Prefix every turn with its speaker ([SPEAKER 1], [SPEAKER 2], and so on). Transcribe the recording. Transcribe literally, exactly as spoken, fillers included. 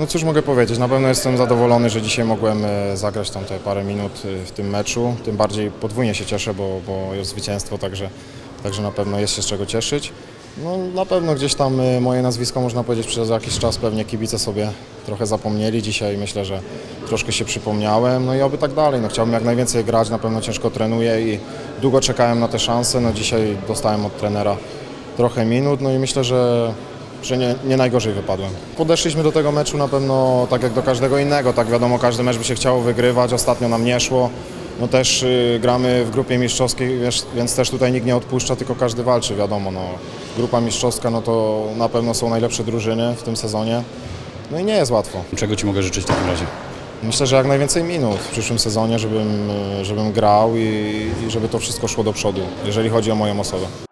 [SPEAKER 1] No cóż mogę powiedzieć, na pewno jestem zadowolony, że dzisiaj mogłem zagrać tam te parę minut w tym meczu. Tym bardziej podwójnie się cieszę, bo, bo jest zwycięstwo, także, także na pewno jest się z czego cieszyć. No, na pewno gdzieś tam moje nazwisko, można powiedzieć, przez jakiś czas pewnie kibice sobie trochę zapomnieli. Dzisiaj myślę, że troszkę się przypomniałem, no i oby tak dalej. No, chciałbym jak najwięcej grać, na pewno ciężko trenuję i długo czekałem na te szanse. No, dzisiaj dostałem od trenera trochę minut, no i myślę, że że nie, nie najgorzej wypadłem. Podeszliśmy do tego meczu na pewno tak jak do każdego innego, tak wiadomo, każdy mecz by się chciało wygrywać, ostatnio nam nie szło. No też y, gramy w grupie mistrzowskiej, wiesz, więc też tutaj nikt nie odpuszcza, tylko każdy walczy, wiadomo. No. Grupa mistrzowska, no to na pewno są najlepsze drużyny w tym sezonie, no i nie jest łatwo.
[SPEAKER 2] Czego Ci mogę życzyć w takim razie?
[SPEAKER 1] Myślę, że jak najwięcej minut w przyszłym sezonie, żebym, żebym grał i, i żeby to wszystko szło do przodu, jeżeli chodzi o moją osobę.